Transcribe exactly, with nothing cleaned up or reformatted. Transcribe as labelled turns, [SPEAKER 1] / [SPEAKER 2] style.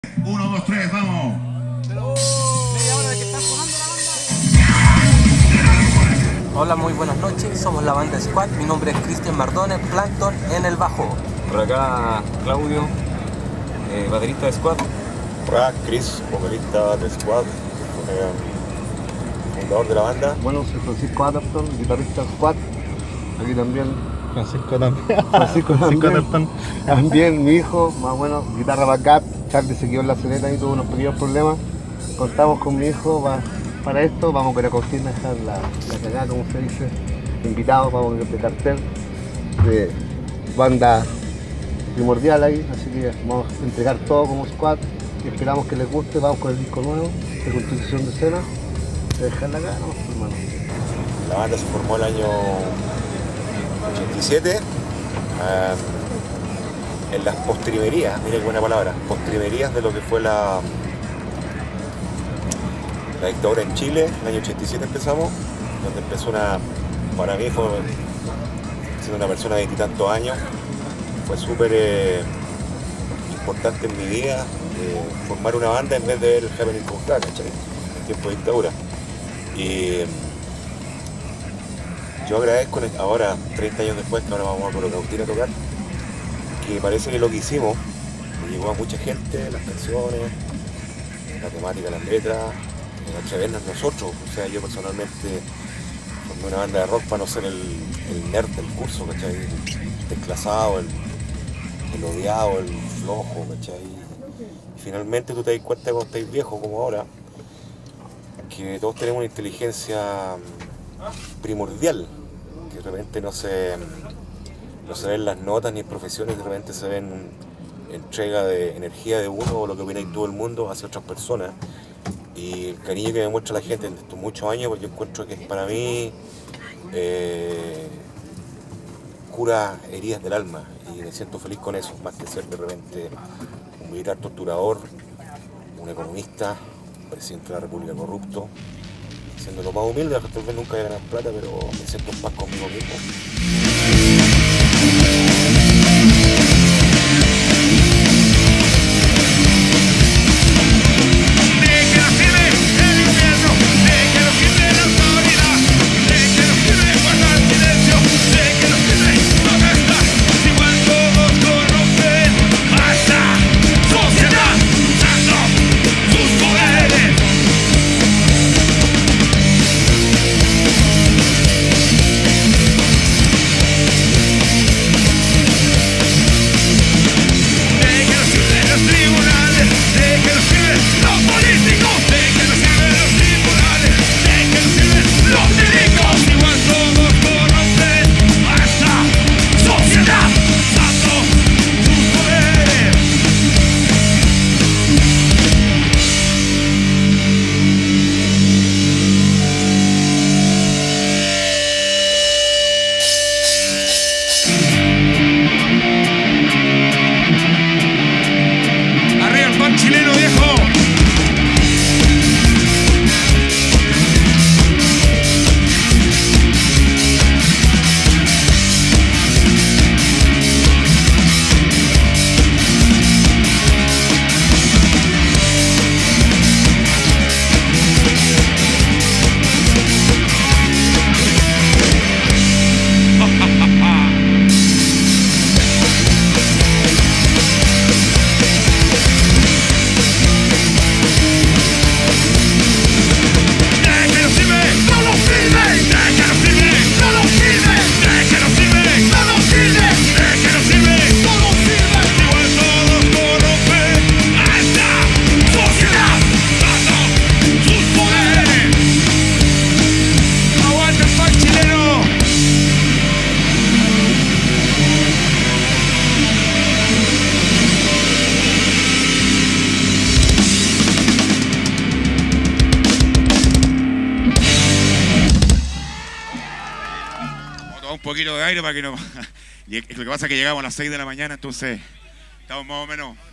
[SPEAKER 1] Uno, dos, tres, vamos.
[SPEAKER 2] Pero media hora de que están sonando la banda.
[SPEAKER 3] Hola, muy buenas noches, somos la banda Squad, mi nombre es Cristian Mardones, Plankton en el bajo.
[SPEAKER 4] Por acá Claudio, eh, baterista de Squad.
[SPEAKER 5] Por acá Chris, vocalista de Squad, eh, fundador de la banda.
[SPEAKER 6] Bueno, soy Francisco Adapton, guitarrista de Squad. Aquí también
[SPEAKER 7] Francisco también.
[SPEAKER 6] Francisco
[SPEAKER 7] Francisco
[SPEAKER 6] también.
[SPEAKER 7] Adapton.
[SPEAKER 6] También mi hijo, más bueno, guitarra backup. Charlie se quedó en la Serena y tuvo unos pequeños problemas. Contamos con mi hijo para, para esto. Vamos con la cocina, dejar la, la cagada, como se dice. Invitados, vamos de cartel de banda primordial ahí. Así que vamos a entregar todo como Squad. Y esperamos que les guste. Vamos con el disco nuevo de Constitución de Escena. De dejar la cagada, ¿no, hermano?
[SPEAKER 5] La banda se formó el año ochenta y siete. Eh, en las postrimerías, mire qué buena palabra, postrimerías de lo que fue la, la dictadura en Chile. En el año ochenta y siete empezamos, donde empezó una, para mí fue, siendo una persona de veintitantos años, fue súper eh, importante en mi vida eh, formar una banda en vez de ver el Happening como está, ¿cachai? En tiempo de dictadura. Y yo agradezco ahora, treinta años después, que ahora vamos a Colocautina a tocar, que parece que lo que hicimos llegó a mucha gente, las canciones, la temática, las letras, en atrevernos nosotros. O sea, yo personalmente formé una banda de rock para no ser el, el nerd del curso, ¿cachai? El desclasado, el, el odiado, el flojo, ¿cachai? Y finalmente tú te das cuenta cuando estás viejo como ahora, que todos tenemos una inteligencia primordial, que de repente no se, no se ven las notas ni en profesiones, de repente se ven entrega de energía de uno o lo que opina todo el mundo hacia otras personas. Y el cariño que me muestra la gente en estos muchos años, pues yo encuentro que para mí eh, cura heridas del alma y me siento feliz con eso, más que ser de repente un militar torturador, un economista, un presidente de la República corrupto. Siendo lo más humilde, tal vez nunca voy a ganar plata, pero me siento en paz conmigo mismo.
[SPEAKER 1] Chileno viejo. Un poquito de aire para que no... Lo que pasa es que llegamos a las seis de la mañana, entonces estamos más o menos...